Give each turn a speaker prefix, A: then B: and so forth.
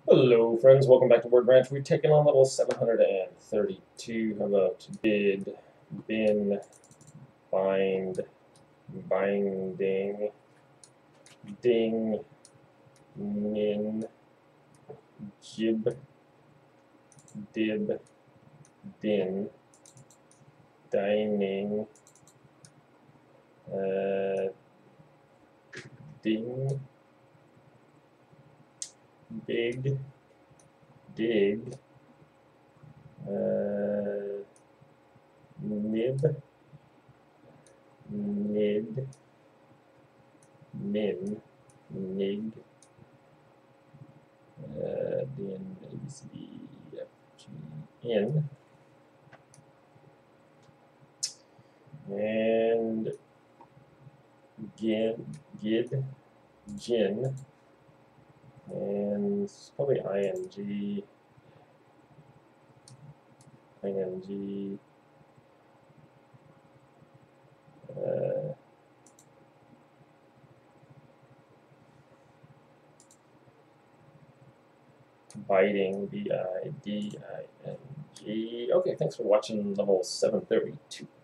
A: Hello friends, welcome back to Word Ranch. We're taking on level 732. How about bid, bin, bind, binding, ding, nin, jib, dib, din, dining, ding, big, dig, nib, nid, min, nig, din, ABC, F, G, in, and gin, gid, gin, and it's probably ing, biting, biding. Okay, thanks for watching level 732.